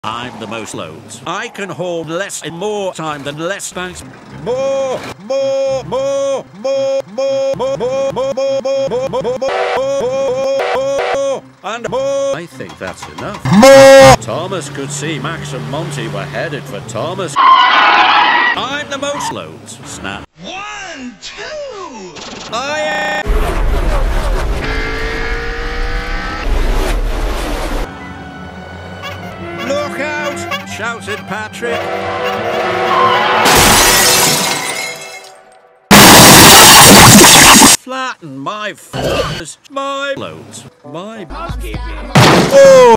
I'm the most loads. I can hold less in more time than less thanks. More, and more. I think that's enough. More! Thomas could see Max and Monty were headed for Thomas. I'm the most loads. Snap. 1, 2. I am. Look out! Shouted Patrick. Flatten my f***ers, my loads, my housekeeping. Oh!